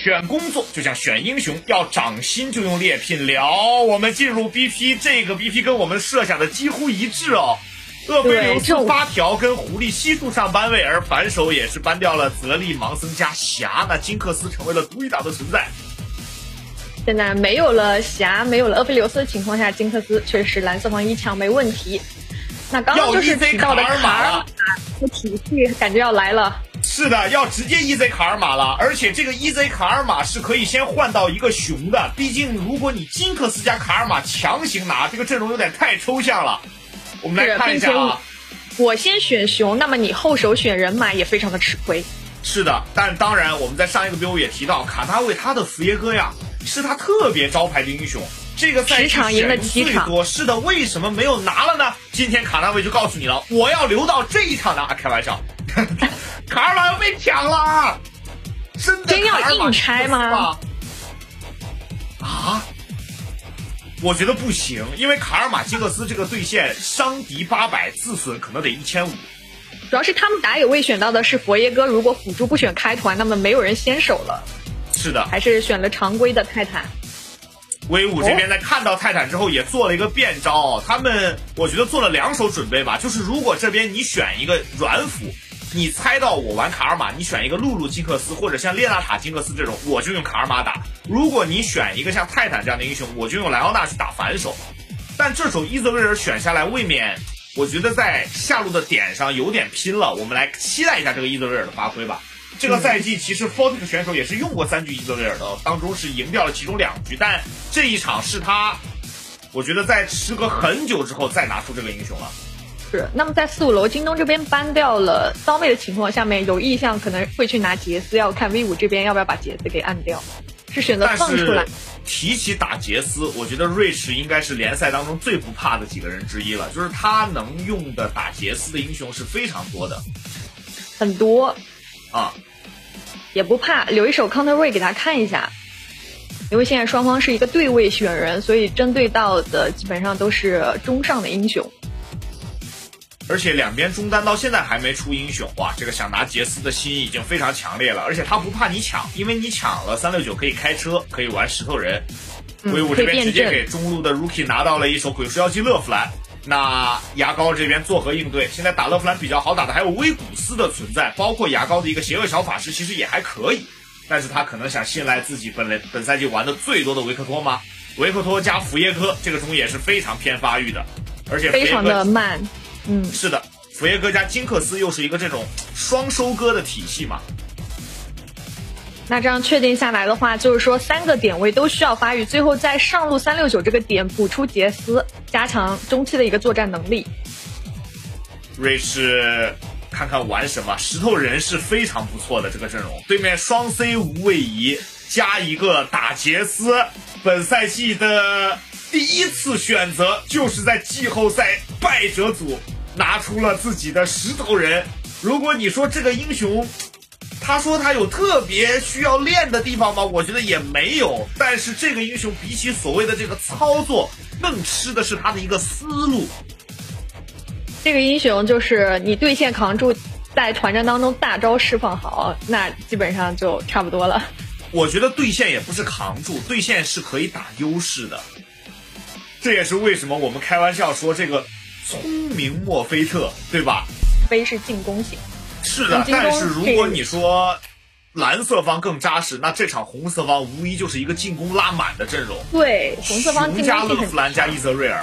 选工作就像选英雄，要涨薪就用猎聘了。我们进入 BP， 这个 BP 跟我们设想的几乎一致哦。厄斐琉斯发条跟狐狸悉数上班位，而反手也是搬掉了泽利、盲僧加霞，那金克斯成为了独一档的存在。 现在没有了霞，没有了厄斐琉斯的情况下，金克斯确实蓝色方一抢没问题。那刚刚就是提到的卡尔玛的体系感觉要来了。 是的，要直接 EZ 卡尔玛了，而且这个 EZ 卡尔玛是可以先换到一个熊的，毕竟如果你金克斯加卡尔玛强行拿，这个阵容有点太抽象了。我们来看一下啊， 我先选熊，那么你后手选人马也非常的吃亏。 是的，但当然我们在上一个 BO 也提到，卡纳卫他的福耶哥呀，是他特别招牌的英雄。这个赛季赢了7场， 多，是的，为什么没有拿了呢？今天卡纳卫就告诉你了，我要留到这一场拿。开玩笑，卡尔玛要被抢了，真要硬拆吗？ 啊？我觉得不行，因为卡尔玛金克斯这个对线伤敌800，自损可能得1500。 主要是他们打野位选到的是佛耶哥，如果辅助不选开团，那么没有人先手了。 是的， 还是选了常规的泰坦。 威武这边在看到泰坦之后也做了一个变招，他们我觉得做了2手准备吧，就是如果这边你选一个软辅，你猜到我玩卡尔玛，你选一个露露金克斯或者像列娜塔金克斯这种，我就用卡尔玛打。如果你选一个像泰坦这样的英雄，我就用莱奥娜去打反手。但这手伊泽瑞尔选下来，未免我觉得在下路的点上有点拼了。我们来期待一下这个伊泽瑞尔的发挥吧。这个赛季其实 Fortic 选手也是用过3局伊泽瑞尔的，当中是赢掉了其中2局，但这一场是他，我觉得在时隔很久之后再拿出这个英雄了。 是，那么在4、5楼京东这边搬掉了骚妹的情况下面，有意向可能会去拿杰斯，要看 V5 这边要不要把杰斯给按掉，是选择放出来。 提起打杰斯，我觉得瑞士应该是联赛当中最不怕的几个人之一了，就是他能用的打杰斯的英雄是非常多的， 很多啊， 也不怕留一手 Counter Ray 给他看一下，因为现在双方是一个对位选人，所以针对到的基本上都是中上的英雄。 而且两边中单到现在还没出英雄，哇，这个想拿杰斯的心已经非常强烈了。而且他不怕你抢，因为你抢了369可以开车，可以玩石头人。威武这边直接给中路的 Rookie 拿到了一手鬼术妖姬勒芙兰。那牙膏这边作何应对？现在打勒芙兰比较好打的还有威古斯的存在，包括牙膏的一个邪恶小法师其实也还可以，但是他可能想信赖自己本赛季玩的最多的维克托吗？维克托加福耶哥这个中也是非常偏发育的，而且非常的慢。 是的，福耶哥加金克斯又是一个这种双收割的体系嘛。 那这样确定下来的话，就是说3个点位都需要发育，最后在上路369这个点补出杰斯，加强中期的一个作战能力。 瑞士看看玩什么，石头人是非常不错的这个阵容，对面双 C 无位移加一个打杰斯，本赛季的第1次选择就是在季后赛败者组拿出了自己的石头人。如果你说这个英雄他说他有特别需要练的地方吗？我觉得也没有，但是这个英雄比起所谓的这个操作更吃的是他的一个思路。 这个英雄就是你对线扛住，在团战当中大招释放好，那基本上就差不多了。 我觉得对线也不是扛住，对线是可以打优势的。这也是为什么我们开玩笑说这个聪明墨菲特，对吧？ 非是进攻型。 是的，但是如果你说蓝色方更扎实，那这场红色方无疑就是一个进攻拉满的阵容。 对，红色方进攻加勒芙兰加伊泽瑞尔，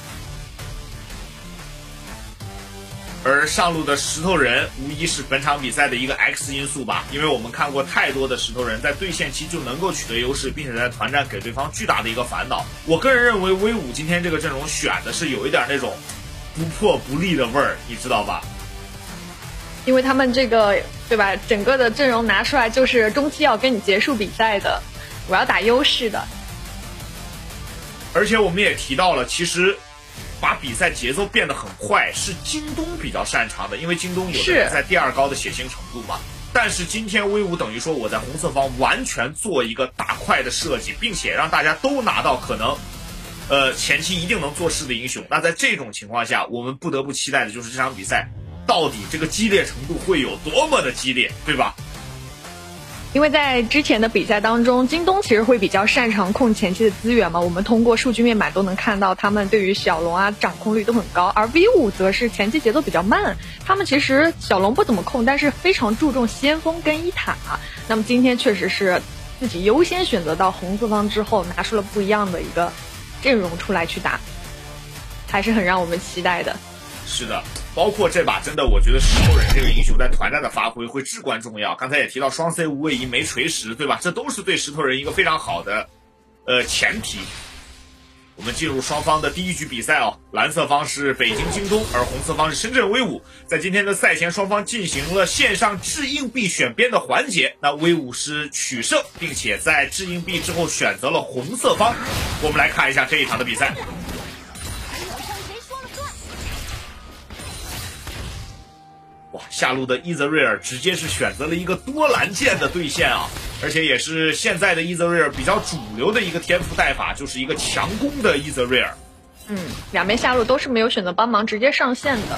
而上路的石头人无疑是本场比赛的一个 X 因素吧，因为我们看过太多的石头人在对线期就能够取得优势，并且在团战给对方巨大的一个烦恼。我个人认为威武今天这个阵容选的是有一点那种不破不立的味儿，你知道吧？ 因为他们这个对吧，整个的阵容拿出来就是中期要跟你结束比赛的，我要打优势的。 而且我们也提到了，其实把比赛节奏变得很快是京东比较擅长的，因为京东有的在第2高的血腥程度嘛。但是今天威武等于说我在红色方完全做一个打快的设计，并且让大家都拿到可能前期一定能做事的英雄。那在这种情况下，我们不得不期待的就是这场比赛到底这个激烈程度会有多么的激烈，对吧？ 因为在之前的比赛当中，京东其实会比较擅长控前期的资源嘛，我们通过数据面板都能看到他们对于小龙啊掌控率都很高，而 V5则是前期节奏比较慢，他们其实小龙不怎么控，但是非常注重先锋跟一塔。那么今天确实是自己优先选择到红四方之后，拿出了不一样的一个阵容出来去打，还是很让我们期待的。 是的，包括这把真的，我觉得石头人这个英雄在团战的发挥会至关重要。刚才也提到双 C 无位移没锤石，对吧？这都是对石头人一个非常好的前提。我们进入双方的第一局比赛哦，蓝色方是北京京东，而红色方是深圳威武。在今天的赛前，双方进行了线上掷硬币选边的环节。那威武是取胜，并且在掷硬币之后选择了红色方。我们来看一下这一场的比赛。哇，下路的伊泽瑞尔直接是选择了一个多蓝剑的对线啊，而且也是现在的伊泽瑞尔比较主流的一个天赋带法，就是一个强攻的伊泽瑞尔。 两边下路都是没有选择帮忙，直接上线的。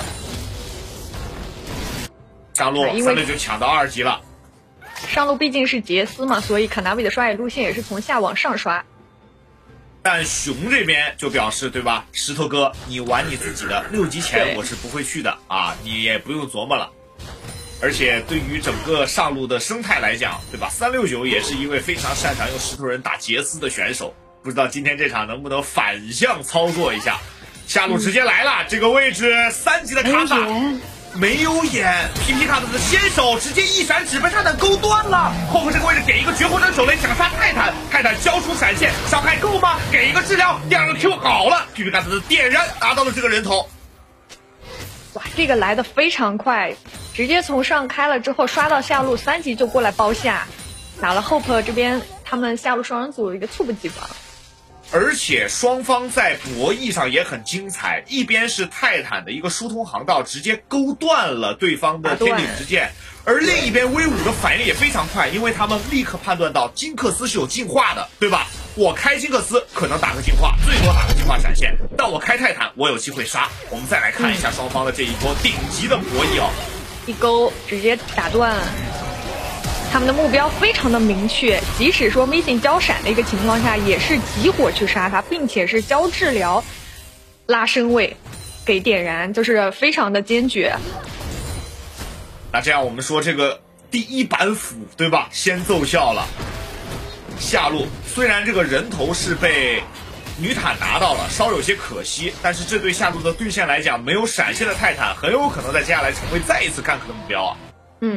上路369抢到2级了。 上路毕竟是杰斯嘛，所以卡纳维的刷野路线也是从下往上刷。 但熊这边就表示，对吧，石头哥，你玩你自己的，6级前我是不会去的啊，你也不用琢磨了。而且对于整个上路的生态来讲，对吧，369也是一位非常擅长用石头人打杰斯的选手，不知道今天这场能不能反向操作一下。下路直接来了，这个位置3级的卡萨没有眼，皮皮卡的先手直接一闪只被泰坦勾断了。后面这个位置给一个绝活斩手雷想杀泰坦，泰坦交出闪现，伤害够吗？给一个治疗，第2个 Q 好了，皮皮卡的点燃拿到了这个人头。 哇，这个来的非常快，直接从上开了之后刷到下路3级就过来包下，打了 Hope 这边他们下路双人组一个猝不及防。 而且双方在博弈上也很精彩，一边是泰坦的一个疏通航道，直接勾断了对方的天顶之剑，而另一边威武的反应也非常快，因为他们立刻判断到金克斯是有进化的，对吧？我开金克斯可能打个进化，最多打个进化闪现，但我开泰坦我有机会杀。我们再来看一下双方的这一波顶级的博弈哦， 一勾直接打断。他们的目标非常的明确，即使说 missing 交闪的一个情况下，也是集火去杀他，并且是交治疗、拉身位、给点燃，就是非常的坚决。 那这样我们说这个第一板斧对吧，先奏效了。下路虽然这个人头是被女坦拿到了，稍有些可惜，但是这对下路的对线来讲，没有闪现的泰坦很有可能在接下来成为再一次干克的目标啊。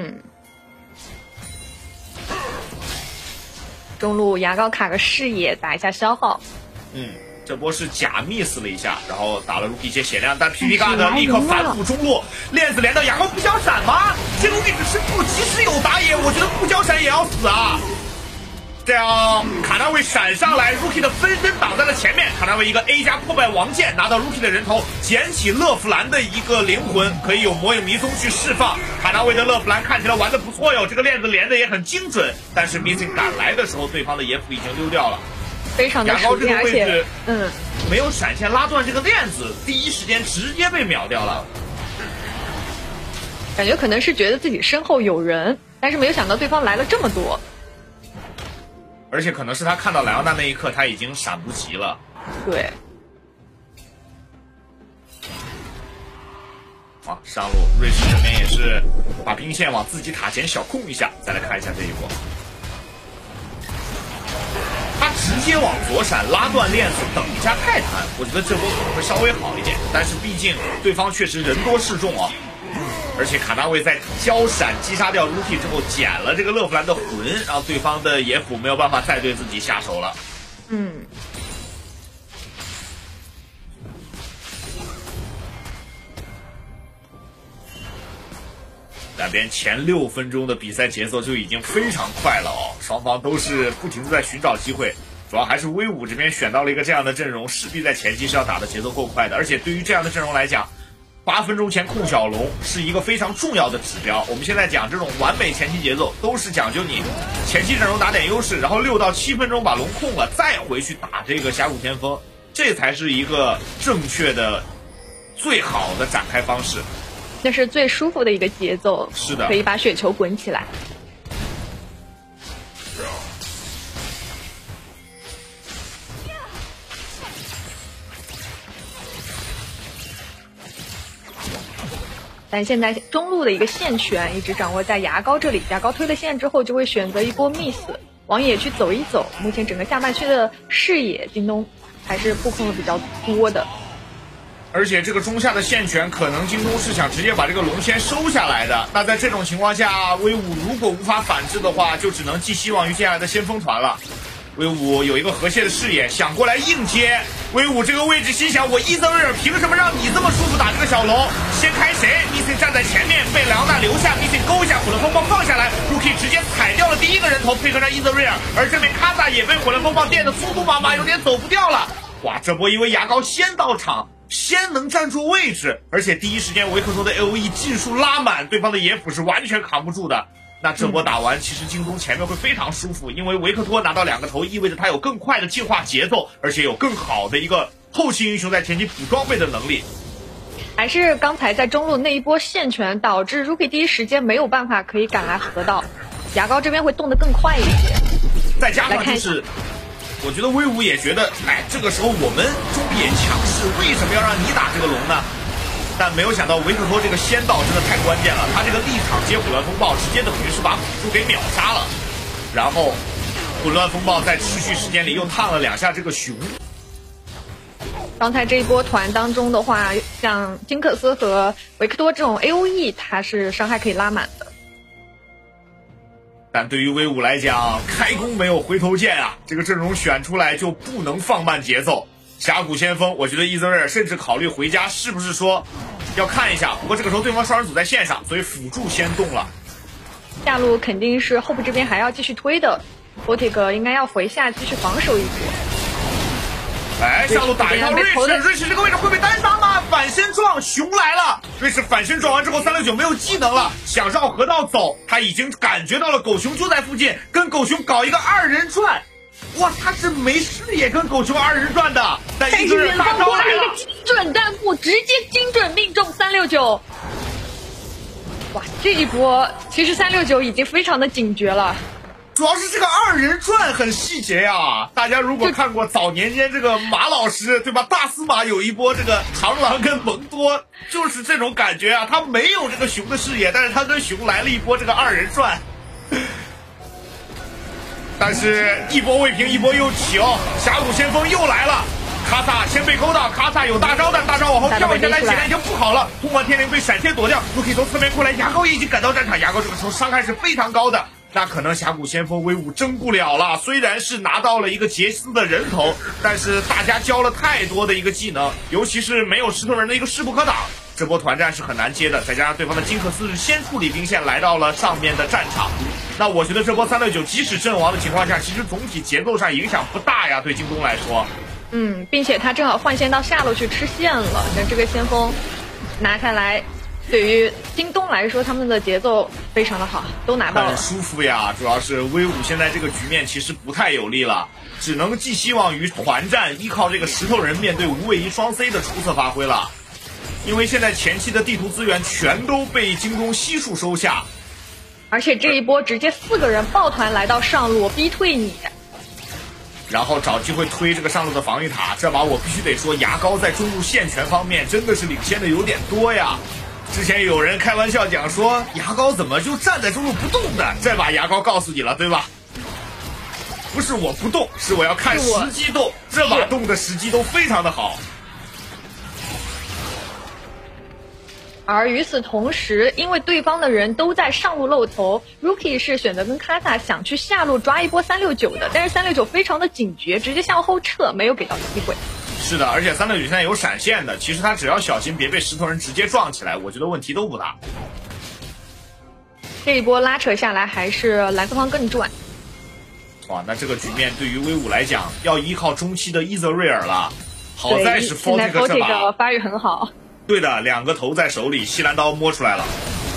中路牙膏卡个视野，打一下消耗。 这波是假 miss 了一下，然后打了 Rookie 一些血量，但 PP 嘎的立刻反腐中路，链子连到牙膏不交闪吗？这个位置是不及时有打野，我觉得不交闪也要死啊。这样卡纳维闪上来 ，Rookie 的分身挡在了前面，卡纳维一个 A 加破败王剑拿到 Rookie 的人头，捡起乐芙兰的一个灵魂，可以有魔影迷踪去释放。卡纳维的乐芙兰看起来玩的不错哟，这个链子连的也很精准，但是 Missing 赶来的时候，对方的野辅已经溜掉了。 非常的熟练，而且没有闪现拉断这个链子，第一时间直接被秒掉了。 感觉可能是觉得自己身后有人，但是没有想到对方来了这么多。 而且可能是他看到莱昂纳那一刻，他已经闪不及了。 对。 上路瑞士这边也是把兵线往自己塔前小控一下，再来看一下这一波。他直接往左闪拉断链子，等一下泰坦，我觉得这波可能会稍微好一点，但是毕竟对方确实人多势众啊。而且卡纳维在交闪击杀掉 Rookie 之后，捡了这个乐芙兰的魂，让对方的野辅没有办法再对自己下手了。两边前6分钟的比赛节奏就已经非常快了哦，双方都是不停的在寻找机会，主要还是威武这边选到了一个这样的阵容，势必在前期是要打的节奏够快的，而且对于这样的阵容来讲，8分钟前控小龙是一个非常重要的指标。我们现在讲这种完美前期节奏，都是讲究你前期阵容打点优势，然后6到7分钟把龙控了，再回去打这个峡谷天锋，这才是一个正确的、最好的展开方式。 那是最舒服的一个节奏， 是的， 可以把雪球滚起来。 但现在中路的一个线权一直掌握在牙膏这里，牙膏推了线之后就会选择一波 miss 往野区走一走。目前整个下半区的视野，京东还是布控的比较多的。 而且这个中下的线权，可能京东是想直接把这个龙先收下来的。那在这种情况下，威武如果无法反制的话，就只能寄希望于接下来的先锋团了。威武有一个河蟹的视野，想过来硬接。威武这个位置心想，我伊泽瑞尔凭什么让你这么舒服打这个小龙？先开谁 ？Missing 站在前面，被莱昂纳留下 ，Missing 勾一下火轮风暴放下来 ，Rookie 直接踩掉了第一个人头，配合上伊泽瑞尔。而这边卡萨也被火轮风暴电的粗粗麻麻，有点走不掉了。哇，这波因为牙膏先到场。先能站住位置，而且第一时间维克托的 AOE 技术拉满，对方的野辅是完全扛不住的。那这波打完，其实京东前面会非常舒服，因为维克托拿到2个头，意味着他有更快的进化节奏，而且有更好的一个后期英雄在前期补装备的能力。 还是刚才在中路那一波线权，导致 Rookie 第一时间没有办法可以赶来河道，牙膏这边会动得更快一些。 再加上就是。我觉得威武也觉得，这个时候我们中野强势，为什么要让你打这个龙呢？但没有想到维克托这个先到真的太关键了，他这个立场接混乱风暴，直接等于是把辅助给秒杀了。然后混乱风暴在持续时间里又烫了2下这个熊。 刚才这一波团当中的话，像金克斯和维克多这种 AOE， 它是伤害可以拉满的。 但对于威武来讲，开弓没有回头箭啊！这个阵容选出来就不能放慢节奏。峡谷先锋，我觉得伊泽瑞尔甚至考虑回家，是不是说要看一下？不过这个时候对方双人组在线上，所以辅助先动了。 下路肯定是后部这边还要继续推的 ，Botic 应该要回下继续防守一波。 下路打一套瑞士这个位置会被单杀吗？反身撞，熊来了！瑞士反身撞完之后，369没有技能了，想绕河道走，他已经感觉到了狗熊就在附近，跟狗熊搞一个2人转。哇，他是没视野跟狗熊2人转的，但是远方过来一个精准弹幕，直接精准命中369。哇，这一波其实369已经非常的警觉了。 主要是这个2人转很细节呀，大家如果看过早年间这个马老师对吧，大司马有一波这个螳螂跟蒙多，就是这种感觉啊，他没有这个熊的视野，但是他跟熊来了一波这个2人转，但是一波未平一波又起哦，峡谷先锋又来了。卡萨先被勾到，卡萨有大招，但大招往后跳一下，但显然已经不好了。通关天灵被闪现躲掉，都可以从侧面过来。牙膏也已经赶到战场，牙膏这个时候伤害是非常高的。那可能峡谷先锋威武争不了了，虽然是拿到了一个杰斯的人头，但是大家教了太多的一个技能，尤其是没有石头人的一个势不可挡，这波团战是很难接的。再加上对方的金克斯是先处理兵线来到了上面的战场，那我觉得这波369即使阵亡的情况下，其实总体节奏上影响不大呀，对京东来说。 并且他正好换线到下路去吃线了，那这个先锋拿下来。对于京东来说，他们的节奏非常的好，都拿到了， 很舒服呀。主要是威武现在这个局面其实不太有利了，只能寄希望于团战，依靠这个石头人面对无畏一双 C 的出色发挥了。因为现在前期的地图资源全都被京东悉数收下， 而且这一波直接4个人抱团来到上路逼退你， 然后找机会推这个上路的防御塔。这把我必须得说，牙膏在中路线权方面真的是领先的有点多呀。之前有人开玩笑讲说，牙膏怎么就站在中路不动的？这把牙膏告诉你了，对吧？不是我不动，是我要看时机动。这把动的时机都非常的好。 而与此同时，因为对方的人都在上路露头 ，Rookie 是选择跟卡萨想去下路抓一波369的，但是369非常的警觉，直接向后撤，没有给到机会。 是的，而且369现在有闪现的，其实他只要小心别被石头人直接撞起来，我觉得问题都不大。 这一波拉扯下来，还是蓝色方更赚。 哇，那这个局面对于威武来讲，要依靠中期的伊泽瑞尔了。好在是 Fortic 这把发育很好。 对的，2个头在手里，西兰刀摸出来了。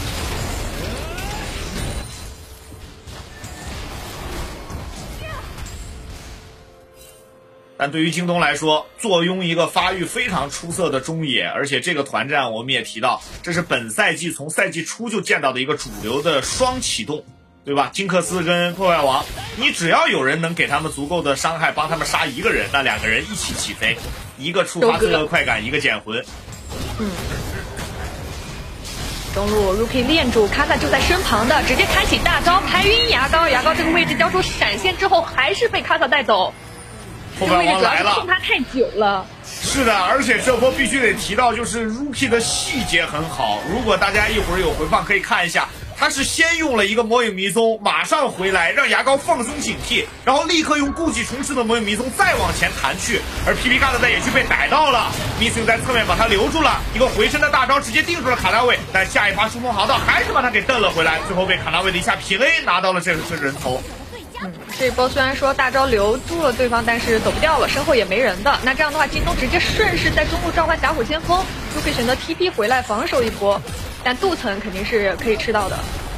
但对于京东来说，坐拥一个发育非常出色的中野，而且这个团战我们也提到，这是本赛季从赛季初就见到的一个主流的双启动，对吧？金克斯跟破坏王，你只要有人能给他们足够的伤害，帮他们杀一个人，那2个人一起起飞，一个触发罪恶快感，一个捡魂。 中路 Rookie 链住，卡萨就在身旁的，直接开启大招排晕牙膏。牙膏这个位置交出闪现之后，还是被卡萨带走。 后半王来了， 控他太久了。 是的，而且这波必须得提到，就是 Rookie 的细节很好。如果大家一会儿有回放可以看一下，他是先用了一个魔影迷踪，马上回来让牙膏放松警惕，然后立刻用故技重施的魔影迷踪再往前弹去。而 PPK 的野区被逮到了 ，Missing 在侧面把他留住了，一个回身的大招直接定住了卡纳维，但下一发疏风航道还是把他给蹬了回来，最后被卡纳维的一下平 A 拿到了这人头。 这一波虽然说大招留住了对方，但是走不掉了，身后也没人的。那这样的话，京东直接顺势在中路召唤峡谷先锋，就可以选择 TP 回来防守一波，但镀层肯定是可以吃到的。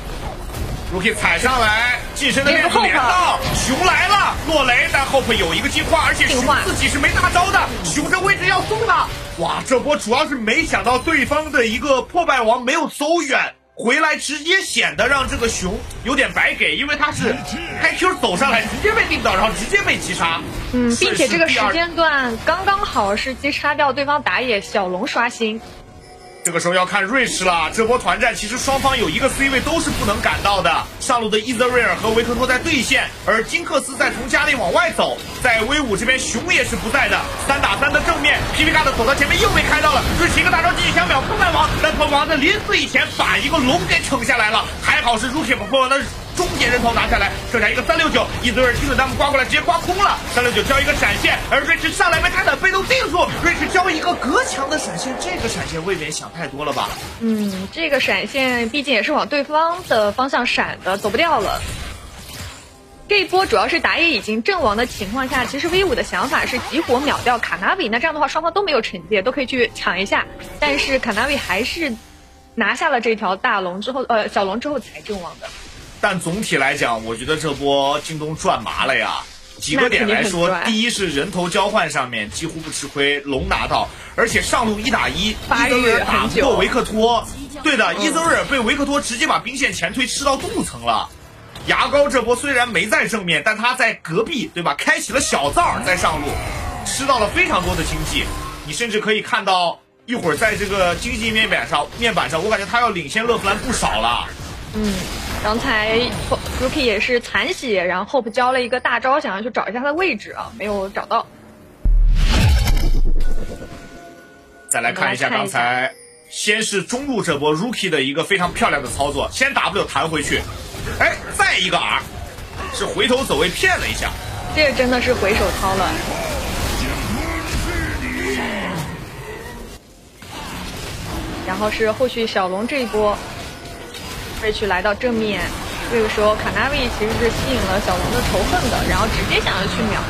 Rookie 踩上来，近身的链子连到，熊来了，落雷，但 Hope 有一个进化，而且熊自己是没大招的，熊这位置要送他。哇，这波主要是没想到对方的一个破败王没有走远。回来直接显得让这个熊有点白给，因为他是开 Q 走上来直接被定到，然后直接被击杀。 并且这个时间段刚刚好是击杀掉对方打野小龙刷新。 这个时候要看瑞士了，这波团战其实双方有一个 C 位都是不能赶到的。上路的伊泽瑞尔和维克托在对线，而金克斯在从家里往外走，在威武这边熊也是不在的，3打3的正面 ，PPK 的走到前面又被开到了，瑞士一个大招继续想秒破败王，但破败王在临死以前把一个龙给撑下来了，还好是 Rookie 把破败王的终结人头拿下来，剩下一个369，伊泽瑞尔听着弹幕刮过来直接刮空了，369交一个闪现，而瑞士上来被泰坦被动定住，瑞士交一个隔墙的闪现，这个闪现未免想太多了吧？ 这个闪现毕竟也是往对方的方向闪的，走不掉了。这一波主要是打野已经阵亡的情况下，其实 V5 的想法是集火秒掉卡纳维，那这样的话双方都没有惩戒，都可以去抢一下。但是卡纳维还是拿下了这条大龙之后，小龙之后才阵亡的。 但总体来讲，我觉得这波京东赚麻了呀。几个点来说，第一是人头交换上面几乎不吃亏，龙拿到，而且上路1打1，伊泽瑞尔打不过维克托。对的，伊泽瑞尔被维克托直接把兵线前推吃到镀层了。牙膏这波虽然没在正面，但他在隔壁，对吧？开启了小灶在上路，吃到了非常多的经济。你甚至可以看到一会儿在这个经济面板上，我感觉他要领先勒弗兰不少了。 刚才 Rookie 也是残血，然后 Hope 交了一个大招，想要去找一下他的位置啊，没有找到。 再来看一下刚才，先是中路这波 Rookie 的一个非常漂亮的操作，先 W 弹回去，哎，再一个 R， 是回头走位骗了一下， 这个真的是回手操了。然后是后续小龙这一波。瑞去来到正面，这个时候卡纳维其实是吸引了小龙的仇恨的，然后直接想要去秒，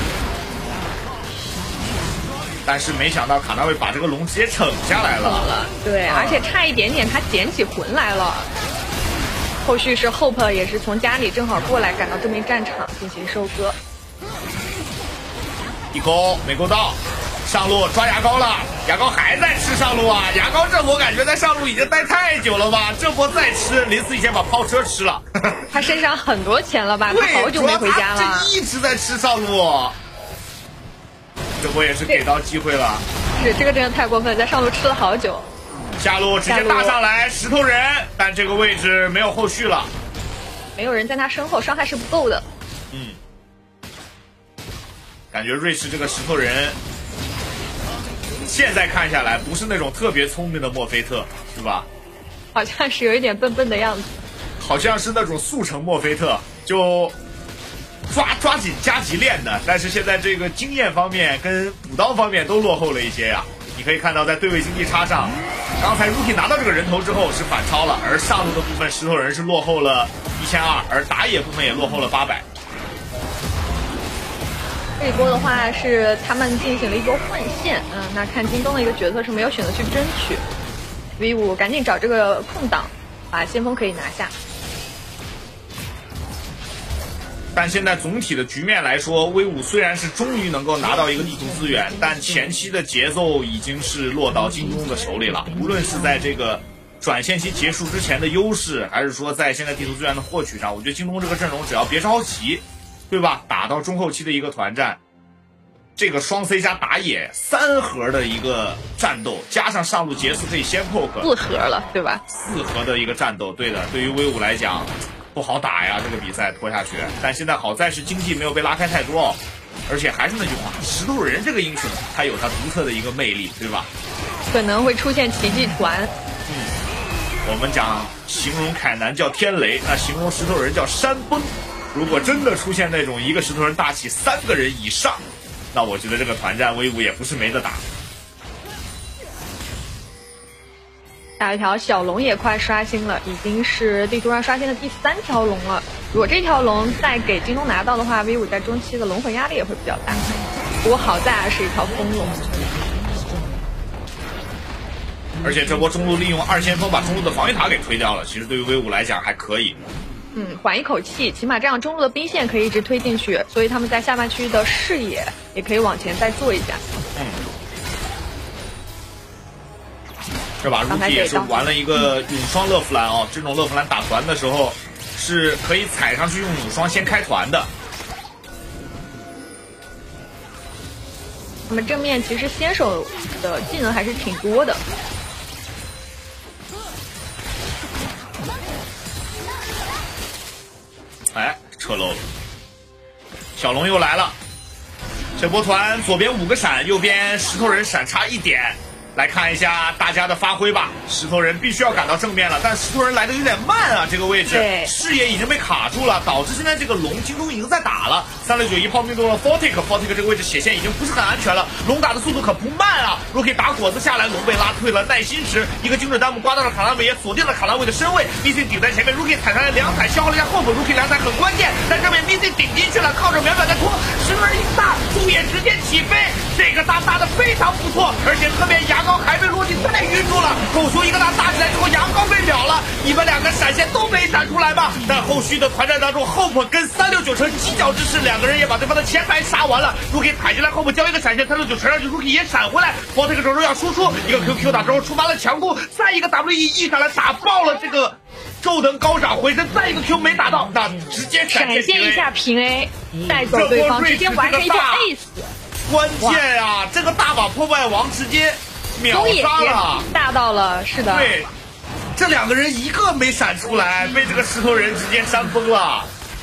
但是没想到卡纳维把这个龙直接惩下来了。 对，而且差一点点他捡起魂来了。后续是 Hope 也是从家里正好过来赶到这边战场进行收割， 一勾没勾到。上路抓牙膏了，牙膏还在吃上路啊！牙膏这波感觉在上路已经待太久了吧？这波再吃，临死以前把炮车吃了。 他身上很多钱了吧？他好久没回家了。 这一直在吃上路，这波也是给到机会了。 是这个真的太过分，在上路吃了好久。 下路直接大上来石头人，但这个位置没有后续了， 没有人在他身后，伤害是不够的。 感觉瑞士这个石头人。现在看下来，不是那种特别聪明的墨菲特，是吧？ 好像是有一点笨笨的样子。 好像是那种速成墨菲特，就抓紧加急练的。但是现在这个经验方面跟补刀方面都落后了一些呀。你可以看到，在对位经济差上，刚才 Rookie 拿到这个人头之后是反超了，而上路的部分石头人是落后了1200，而打野部分也落后了800。 这一波的话是他们进行了一波换线，那看京东的一个决策是没有选择去争取 ，V5 赶紧找这个空档，把先锋可以拿下。 但现在总体的局面来说，威武虽然是终于能够拿到一个地图资源，但前期的节奏已经是落到京东的手里了。无论是在这个转线期结束之前的优势，还是说在现在地图资源的获取上，我觉得京东这个阵容只要别着急。对吧？打到中后期的一个团战， 这个双 C 加打野3盒的一个战斗，加上上路结束可以先 poke 4盒了，对吧 ？4盒的一个战斗，对的，对于威武来讲不好打呀，这个比赛拖下去。但现在好在是经济没有被拉开太多，而且还是那句话，石头人这个英雄他有他独特的一个魅力，对吧？ 可能会出现奇迹团。 我们讲形容凯南叫天雷，那形容石头人叫山崩。如果真的出现那种一个石头人大起3个人以上，那我觉得这个团战威武也不是没得打。 下一条小龙也快刷新了，已经是地图上刷新的第3条龙了。如果这条龙再给京东拿到的话，威武在中期的龙魂压力也会比较大。不过好在是一条风龙， 而且这波中路利用2先锋把中路的防御塔给推掉了，其实对于威武来讲还可以。 缓一口气，起码这样中路的兵线可以一直推进去，所以他们在下半区的视野也可以往前再做一下。 是吧？Rookie 也是玩了一个永双乐芙兰哦，这种乐芙兰打团的时候是可以踩上去用永双先开团的。 那么正面其实先手的技能还是挺多的。 哎，撤漏了，小龙又来了。这波团左边5个闪，右边石头人闪差1点。来看一下大家的发挥吧，石头人必须要赶到正面了，但石头人来的有点慢啊，这个位置视野已经被卡住了，导致现在这个龙京东已经在打了。3691炮命中了 Fortic 这个位置血线已经不是很安全了，龙打的速度可不慢啊。Rookie 打果子下来，龙被拉退了，耐心值一个精准弹幕刮到了卡拉韦，也锁定了卡拉韦的身位。BC 顶在前面 ，Rookie 踩上来2踩，消耗了一下后补 ，Rookie 2踩很关键，但这边 BC 顶进去了，靠着秒秒在拖，石头人一大，猪眼直接起飞，这个大打的非常不错，而且特别牙膏还被落地再晕住了，狗熊一个大打起来之后，牙膏被秒了，你们2个闪现都没闪出来吧？但后续的团战当中，Hope 跟369成犄角之势，2个人也把对方的前排杀完了。Rookie 踩进来，Hope 交一个闪现，369成上去 ，Rookie 也闪回来 ，Fortic 这时候要输出一个 QQ 打之后触发了强攻，再一个 WE 上来打爆了这个宙登高掌回身，再一个 Q 没打到，那直接闪现一下平 A， 带走对方，直接完成一波 Ace。 关键啊，这个大把破坏王直接秒杀了， 大到了，是的。 对，这2个人一个没闪出来，被这个石头人直接扇疯了。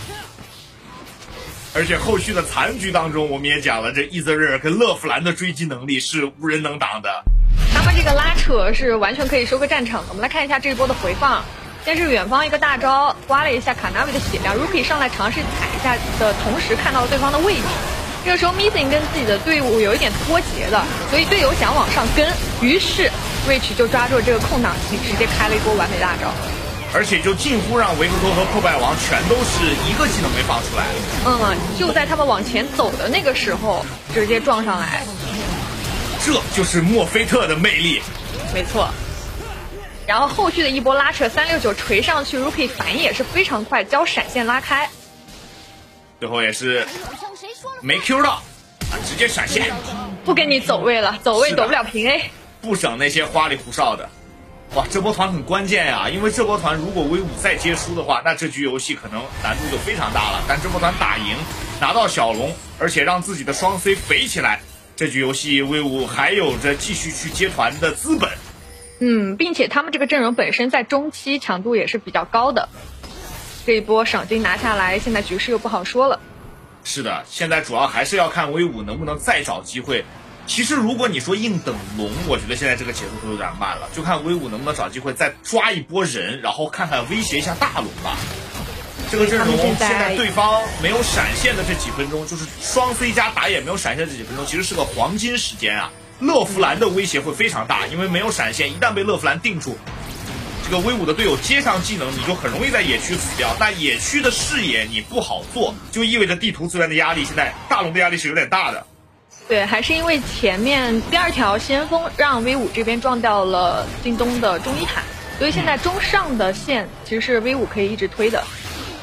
而且后续的残局当中，我们也讲了，这伊泽瑞尔跟乐芙兰的追击能力是无人能挡的。 他们这个拉扯是完全可以收割战场的。我们来看一下这一波的回放，先是远方一个大招刮了一下卡纳维的血量 ，Rookie 上来尝试踩一下的同时看到了对方的位置。这个时候 Missing 跟自己的队伍有一点脱节的，所以队友想往上跟，于是 Rich 就抓住了这个空档期，直接开了一波完美大招， 而且就近乎让维克多和破败王全都是一个技能没放出来。 就在他们往前走的那个时候，直接撞上来， 这就是墨菲特的魅力。 没错。然后后续的一波拉扯，369锤上去 ，Rookie 反应也是非常快，将闪现拉开。 最后也是没 Q 到，直接闪现， 不给你走位了，走位走不了平 A， 不省那些花里胡哨的。哇，这波团很关键呀，因为这波团如果威武再接输的话，那这局游戏可能难度就非常大了。但这波团打赢，拿到小龙，而且让自己的双 C 肥起来，这局游戏威武还有着继续去接团的资本。 并且他们这个阵容本身在中期强度也是比较高的。这一波赏金拿下来，现在局势又不好说了。 是的，现在主要还是要看威武能不能再找机会。其实如果你说硬等龙，我觉得现在这个节奏都有点慢了，就看威武能不能找机会再抓一波人，然后看看威胁一下大龙吧。这个阵容现在对方没有闪现的这几分钟，就是双 C 加打野没有闪现这几分钟，其实是个黄金时间啊。乐芙兰的威胁会非常大，因为没有闪现，一旦被乐芙兰定住，这个威武的队友接上技能，你就很容易在野区死掉。那野区的视野你不好做，就意味着地图资源的压力，现在大龙的压力是有点大的。 对，还是因为前面第2条先锋让威武这边撞掉了京东的中一塔，所以现在中上的线其实是威武可以一直推的。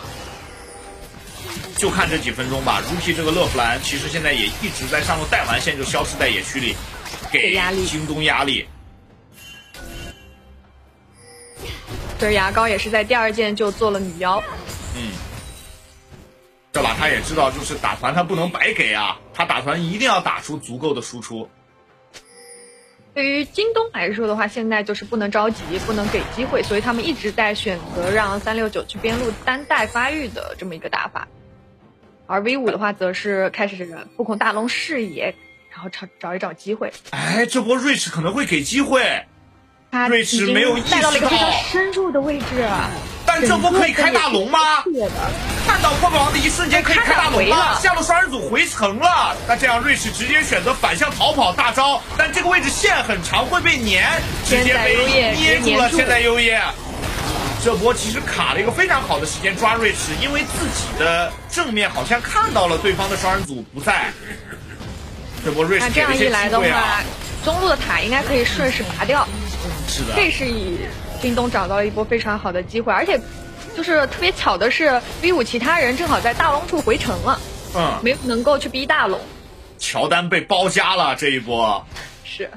就看这几分钟吧。Rookie 这个乐芙兰其实现在也一直在上路带完线就消失在野区里，给京东压力。 这牙膏也是在第2件就做了女妖。 这把他也知道，就是打团他不能白给啊，他打团一定要打出足够的输出。 对于京东来说的话，现在就是不能着急，不能给机会，所以他们一直在选择让369去边路单带发育的这么一个打法。而 V5 的话，则是开始布控大龙视野，然后找一找机会。 哎，这波瑞驰可能会给机会， 他瑞驰没有意识带到了一个非常深入的位置。 但这波可以开大龙吗？看到破败王的一瞬间可以开大龙了，下路双人组回城了。那这样瑞驰直接选择反向逃跑大招，但这个位置线很长，会被粘，直接被捏住了。现在优叶，这波其实卡了一个非常好的时间抓瑞驰，因为自己的正面好像看到了对方的双人组不在。这波瑞驰这样一来的话，中路的塔应该可以顺势拔掉。 是的， 这是以京东找到了一波非常好的机会，而且就是特别巧的是 ，V5 其他人正好在大龙处回城了，没有能够去逼大龙。 乔丹被包夹了这一波， 是。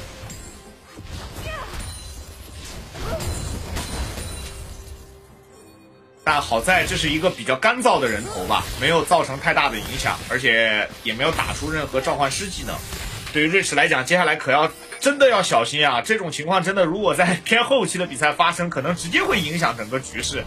但好在这是一个比较干燥的人头吧，没有造成太大的影响，而且也没有打出任何召唤师技能。对于瑞驰来讲，接下来可要真的要小心啊！这种情况真的如果在偏后期的比赛发生，可能直接会影响整个局势。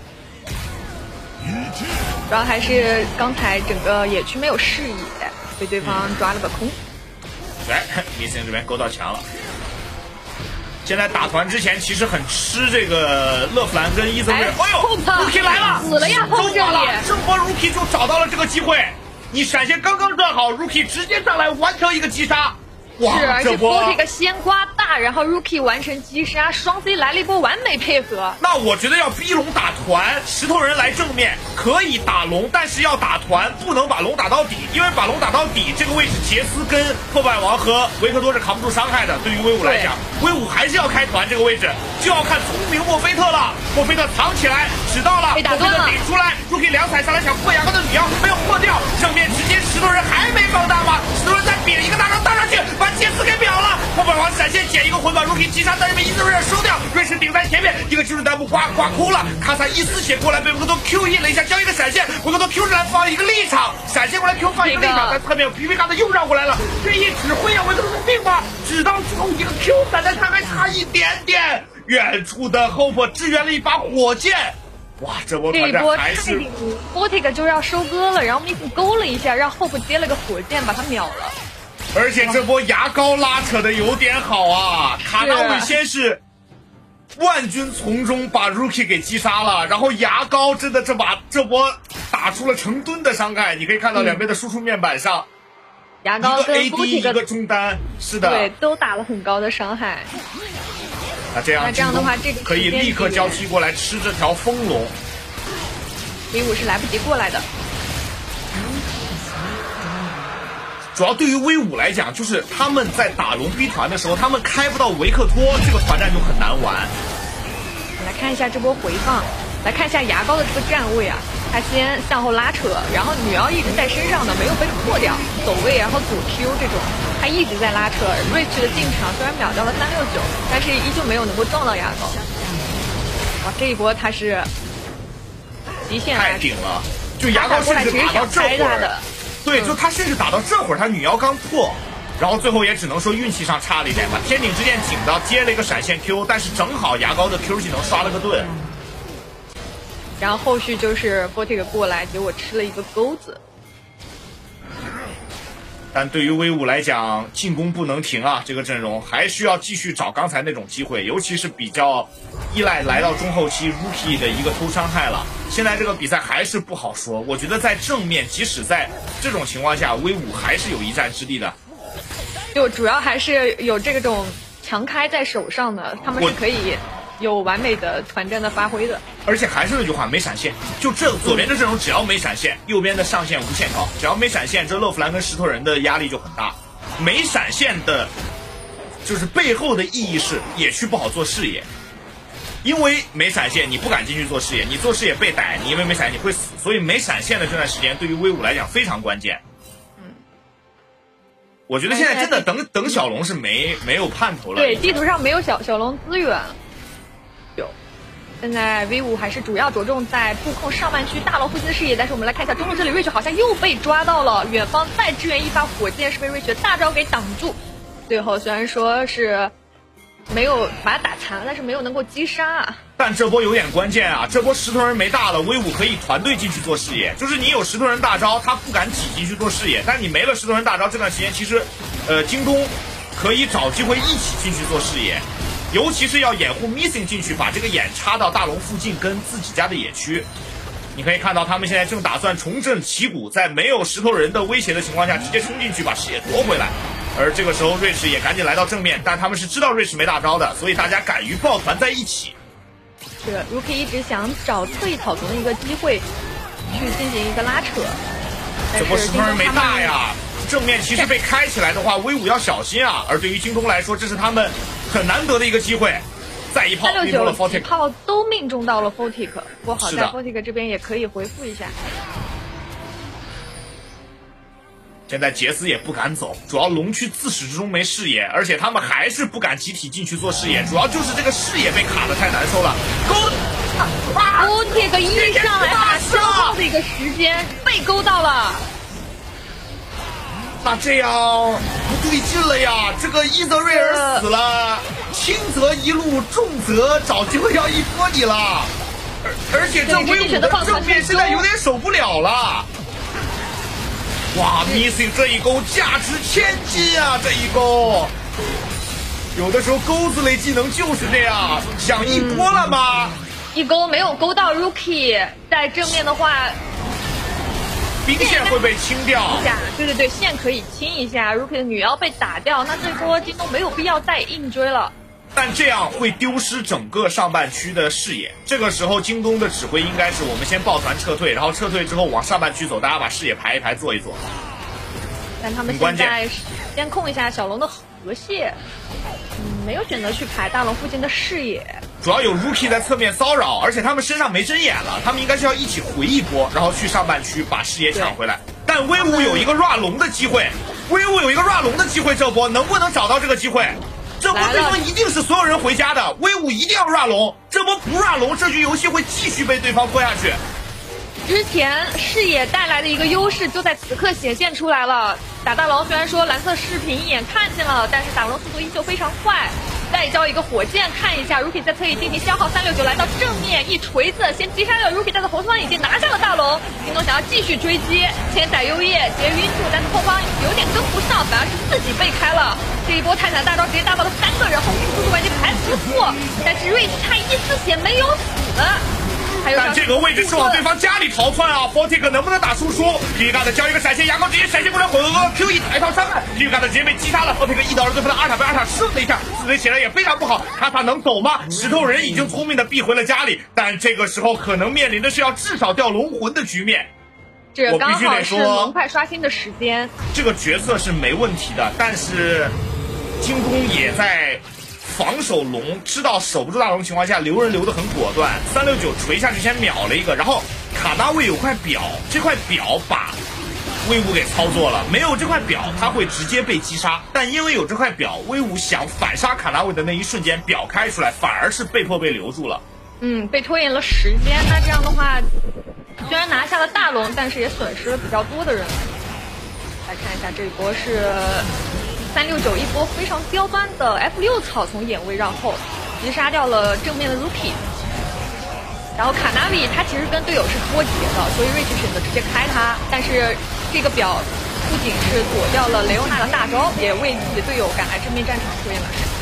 主要还是刚才整个野区没有视野，被对方抓了个空。 来，米森这边勾到墙了。现在打团之前其实很吃这个勒弗兰跟伊泽瑞。哎呦 ，Rookie 来了， 死了呀！后这里， 这波 Rookie 就找到了这个机会。你闪现刚刚转好 ，Rookie 直接上来完成一个击杀。 是，而且波这个先刮大，然后 Rookie 完成击杀，双 C 来了一波完美配合。 那我觉得要逼龙打团，石头人来正面可以打龙，但是要打团，不能把龙打到底，因为把龙打到底，这个位置杰斯跟破败王和维克多是扛不住伤害的。对于威武来讲，威武还是要开团，这个位置就要看聪明墨菲特了。墨菲特藏起来，指到了，墨菲特顶出来 ，Rookie 2踩上来想破牙膏的女妖，没有破掉，正面直接石头人还没放大吗？石头人再瘪一个大招搭上去，把杰斯给秒了。破败王闪现捡一个魂把 Rookie 击杀，但是被伊泽瑞尔收掉。瑞士顶在前面，一个技术弹幕刮哭了。卡萨一丝血过来，被维克多 Q 印了一下，交一个闪现。维克多 Q 上来放一个立场，闪现过来 Q 放一个立场，在侧面皮皮卡的又绕过来了。这一指挥啊，维克多是病吗？指到最后一个 Q 闪在他还差一点点。远处的 Hope 支援了一把火箭。哇，这波团战还是 Vortic 就要收割了，然后 Miss 勾了一下，让 Hope 接了个火箭把他秒了。 而且这波牙膏拉扯的有点好啊，卡纳维先是万军从中把 Rookie 给击杀了，然后牙膏真的这波打出了成吨的伤害，你可以看到两边的输出面板上， 牙膏跟 AD 一个中单，是的， 对，都打了很高的伤害。 那这样的话，这个可以立刻交替过来吃这条风龙。 V5是来不及过来的。 主要对于威武来讲，就是他们在打龙逼团的时候，他们开不到维克托，这个团战就很难玩。 来看一下这波回放，来看一下牙膏的这个站位啊，他先向后拉扯，然后女妖一直在身上的，没有被破掉，走位然后阻 Q 这种，他一直在拉扯。瑞奇的进场虽然秒掉了369，但是依旧没有能够撞到牙膏。哇，这一波他是极限太顶了，就牙膏甚至打到这会儿。对，就他甚至打到这会儿，他女妖刚破，然后最后也只能说运气上差了一点吧。天顶之剑顶到接了一个闪现 Q， 但是正好牙膏的 Q 技能刷了个盾。 然后后续就是 Vortic 过来，结果吃了一个钩子。 但对于威武来讲，进攻不能停啊！这个阵容还需要继续找刚才那种机会，尤其是比较依赖来到中后期 Rookie 的一个偷伤害了。现在这个比赛还是不好说，我觉得在正面，即使在这种情况下，威武还是有一战之力的。 就主要还是有这种强开在手上的，他们是可以有完美的团战的发挥的。 而且还是那句话，没闪现，就这左边的阵容只要没闪现，右边的上限无限高，只要没闪现，这勒弗兰跟石头人的压力就很大。没闪现的，就是背后的意义是野区不好做视野。因为没闪现，你不敢进去做视野，你做视野被逮，你因为没闪现你会死，所以没闪现的这段时间对于威武来讲非常关键。我觉得现在真的等小龙是没有盼头了。 对，地图上没有小龙资源。有。 现在 V5还是主要着重在布控上半区大龙附近的视野，但是我们来看一下中路这里，Rich 好像又被抓到了，远方再支援一发火箭是被 Rich 的大招给挡住，最后虽然说是没有把他打残了，但是没有能够击杀。 但这波有点关键啊，这波石头人没大了，威武可以团队进去做视野，就是你有石头人大招，他不敢挤进去做视野，但你没了石头人大招，这段时间其实，京东可以找机会一起进去做视野。尤其是要掩护 Missing 进去，把这个眼插到大龙附近跟自己家的野区。你可以看到他们现在正打算重振旗鼓，在没有石头人的威胁的情况下，直接冲进去把视野夺回来。而这个时候瑞士也赶紧来到正面，但他们是知道瑞士没大招的，所以大家敢于抱团在一起。 是 Rookie 一直想找侧翼草丛的一个机会去进行一个拉扯， 这波石头人没大呀，正面其实被开起来的话，威武要小心啊。而对于京东来说，这是他们很难得的一个机会，再一炮命中了 Fortic， 几炮都命中到了 Fortic， 不过好在 Fortic 这边也可以回复一下。 现在杰斯也不敢走，主要龙区自始至终没视野，而且他们还是不敢集体进去做视野，主要就是这个视野被卡的太难受了。 Fortic 一上来打消耗的一个时间被勾到了。 那这样不对劲了呀！这个伊泽瑞尔死了，轻则一路，重则找机会要一波你了。而且这威武的正面现在有点守不了了。哇 ，Missing 这一勾价值千金啊！这一勾，有的时候钩子类技能就是这样，想一波了吗？ 一勾没有勾到 Rookie， 在正面的话。 兵线会被清掉， 对，线可以清一下。Rookie 的女妖被打掉，那这波京东没有必要再硬追了。 但这样会丢失整个上半区的视野。这个时候京东的指挥应该是我们先抱团撤退，然后撤退之后往上半区走，大家把视野排一排，做一做。 但他们现在先控一下小龙的河蟹，没有选择去排大龙附近的视野。 主要有 Rookie 在侧面骚扰，而且他们身上没针眼了，他们应该是要一起回一波，然后去上半区把视野抢回来。但威武有一个 run 龙的机会，这波能不能找到这个机会？这波对方一定是所有人回家的，威武一定要 run 龙，这波不 run 龙，这局游戏会继续被对方拖下去。 之前视野带来的一个优势就在此刻显现出来了。打大龙虽然说蓝色视频一眼看见了，但是打龙速度依旧非常快。再交一个火箭看一下 ，Rookie 在侧翼进行消耗369，来到正面一锤子先击杀了 Rookie， 但是红方已经拿下了大龙。京东想要继续追击，千载优叶结晕住，但是后方有点跟不上，反而是自己被开了。这一波泰坦大招直接打到了3个人，后面速度完全排除错，但是瑞差一丝血没有死。 但这个位置是往对方家里逃窜啊 ！Fortic 能不能打输出 ？Giga 的交一个闪现，牙膏直接闪现过来混合 Q1 抬头伤害 ，Giga 的直接被击杀了。Fortic 一刀对方的二塔被二塔射了一下，死的起来也非常不好。他能走吗？石头人已经聪明的避回了家里，但这个时候可能面临的是要至少掉龙魂的局面。 这刚好是龙派刷新的时间。 这个决策是没问题的，但是京东也在。防守龙知道守不住大龙情况下，留人留得很果断，369锤下去先秒了一个，然后卡纳卫有块表，这块表把威武给操作了，没有这块表他会直接被击杀，但因为有这块表，威武想反杀卡纳卫的那一瞬间表开出来，反而是被迫被留住了。 被拖延了时间，那这样的话虽然拿下了大龙，但是也损失了比较多的人。来看一下这一波是369一波非常刁钻的 F6 草从眼位绕后击杀掉了正面的 Rookie， 然后卡纳比他其实跟队友是脱节的，所以瑞奇选择直接开他，但是这个表不仅是躲掉了雷欧娜的大招，也为自己的队友赶来正面战场拖延了时间。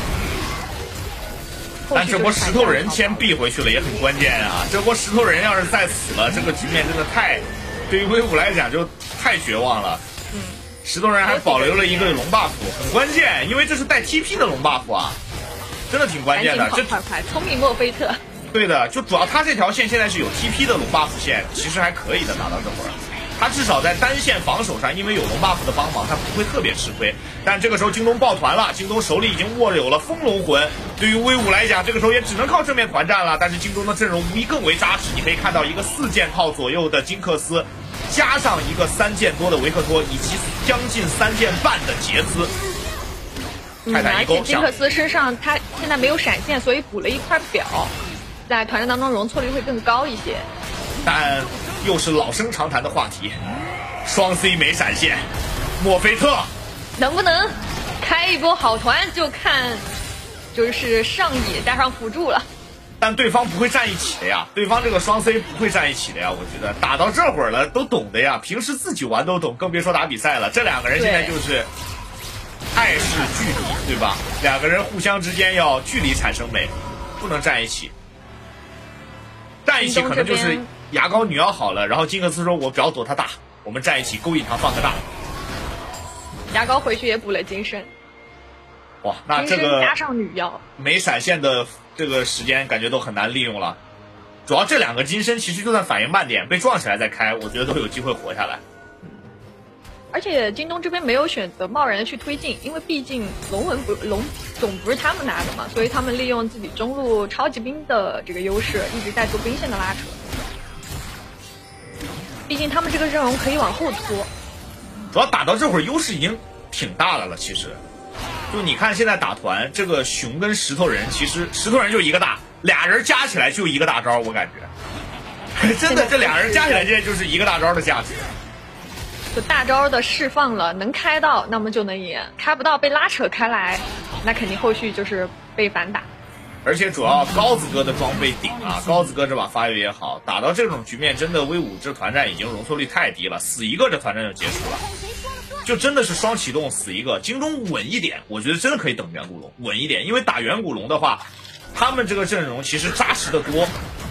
但这波石头人先避回去了也很关键啊！这波石头人要是再死了，这个局面真的对于威武来讲就太绝望了。石头人还保留了一个龙 buff， 很关键，因为这是带 TP 的龙 buff 啊，真的挺关键的。 这快，聪明墨菲特。 对的，就主要他这条线现在是有 TP 的龙 buff 线，其实还可以的，拿到这会儿。他至少在单线防守上，因为有龙 buff 的帮忙，他不会特别吃亏。但这个时候京东抱团了，京东手里已经握有了风龙魂。对于威武来讲，这个时候也只能靠正面团战了。但是京东的阵容无疑更为扎实，你可以看到一个4件套左右的金克斯，加上一个3件多的维克托，以及将近3件半的杰斯。泰坦一勾， 而且金克斯身上他现在没有闪现，所以补了一块表。 在团战当中容错率会更高一些。 但又是老生常谈的话题，双 C 没闪现，墨菲特能不能开一波好团，就看就是上野加上辅助了。 但对方不会站一起的呀，对方这个双 C 不会站一起的呀。我觉得打到这会儿了都懂的呀，平时自己玩都懂，更别说打比赛了。这两个人现在就是爱是距离，对吧？两个人互相之间要距离产生美，不能站一起。站一起可能就是牙膏女要好了，然后金克斯说我不要躲他大，我们站一起勾一堂放个大。 牙膏回去也补了金身。 哇，那这个加上女妖没闪现的这个时间感觉都很难利用了。主要这两个金身其实就算反应慢点，被撞起来再开，我觉得都有机会活下来。 而且京东这边没有选择贸然的去推进，因为毕竟龙种不是他们拿的嘛，所以他们利用自己中路超级兵的这个优势，一直在做兵线的拉扯。毕竟他们这个阵容可以往后拖。 主要打到这会儿优势已经挺大的了，其实。就你看现在打团，这个熊跟石头人，其实石头人就一个大，俩人加起来就一个大招，我感觉，真的这俩人加起来，这就是一个大招的价值。 就大招的释放了，能开到那么就能赢，开不到被拉扯开来，那肯定后续就是被反打。 而且主要高子哥的装备顶啊，高子哥这把发育也好，打到这种局面，真的威武这团战已经容错率太低了，死一个这团战就结束了。就真的是双启动死一个，京东稳一点，我觉得真的可以等远古龙稳一点，因为打远古龙的话，他们这个阵容其实扎实的多，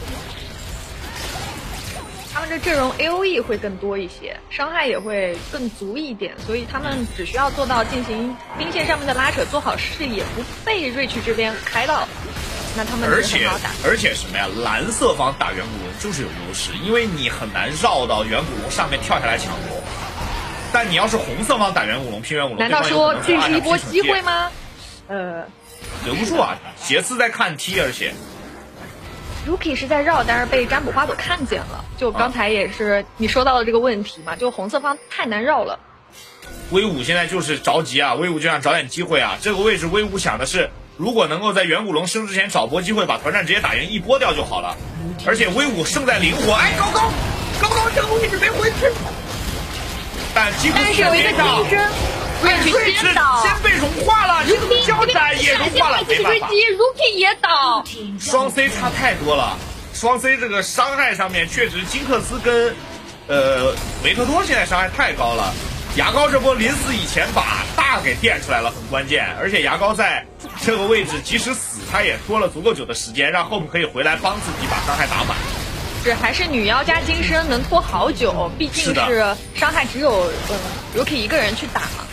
他们这阵容 AOE 会更多一些，伤害也会更足一点，所以他们只需要做到进行兵线上面的拉扯，做好视野，不被瑞奇这边开到，那他们很好打。 而且什么呀？蓝色方打远古龙就是有优势，因为你很难绕到远古龙上面跳下来抢头。但你要是红色方打远古龙拼远古龙， 难道说这是一波机会吗？ 留不住啊！杰斯在看 T， 而且 Rookie 是在绕，但是被占卜花朵看见了。就刚才也是你说到的这个问题嘛，就红色方太难绕了。 威武现在就是着急啊，威武就想找点机会啊。这个位置威武想的是，如果能够在远古龙升之前找波机会，把团战直接打赢一波掉就好了。而且威武胜在灵活，哎，高高这个位置没回去。但是有一个金身，瑞奇先倒， 先被融化了，这个交斩也融化了，没办法。 Rookie 也倒， 双 C 差太多了，双 C 这个伤害上面确实金克斯跟维特多现在伤害太高了。牙膏这波临死以前把大给垫出来了，很关键。而且牙膏在这个位置即使死，他也拖了足够久的时间，让后面可以回来帮自己把伤害打满。 是还是女妖加金身能拖好久，毕竟是伤害只有Rookie一个人去打嘛。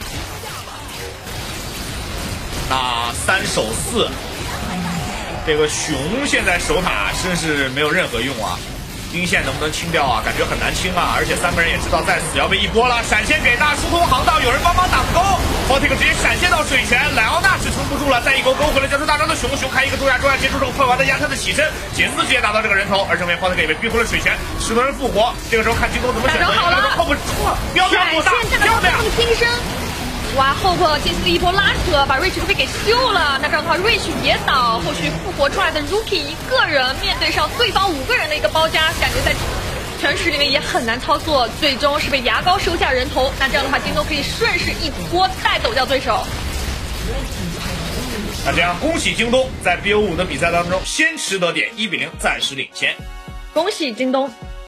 那3守4，这个熊现在守塔真是没有任何用啊。兵线能不能清掉啊？感觉很难清啊！而且3个人也知道再死要被一波了。闪现给大疏通航道，有人帮忙挡钩 ，Fortic 直接闪现到水泉，莱奥娜是撑不住了，再一勾勾回来交出大招的熊开一个中亚接住这个快完的压他的起身，杰斯直接打到这个人头，而这边 Fortic 也被逼回了水泉，石头人复活。这个时候看京东怎么选择，这个后不标标多大，标标金身。哇 ，Hope 进行了一波拉扯，把 Rich 被给秀了。那这样的话 ，Rich 也倒，后续复活出来的 Rookie 一个人面对上对方5个人的一个包夹，感觉在全时里面也很难操作，最终是被牙膏收下人头。那这样的话，京东可以顺势一波带走掉对手。 那这样恭喜京东在 BO5的比赛当中先吃得点，1-0暂时领先。 恭喜京东。